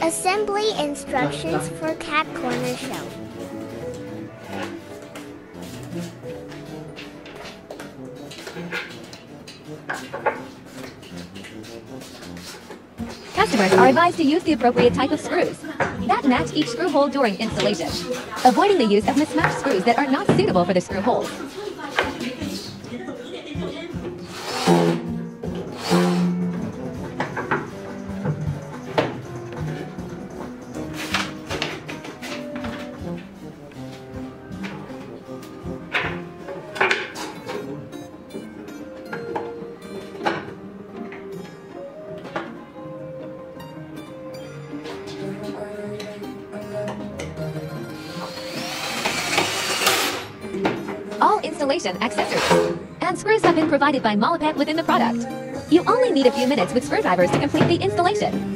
Assembly instructions for cat corner shelf. Customers are advised to use the appropriate type of screws that match each screw hole during installation, avoiding the use of mismatched screws that are not suitable for the screw holes. All installation accessories and screws have been provided by Mollipet within the product. You only need a few minutes with screwdrivers to complete the installation.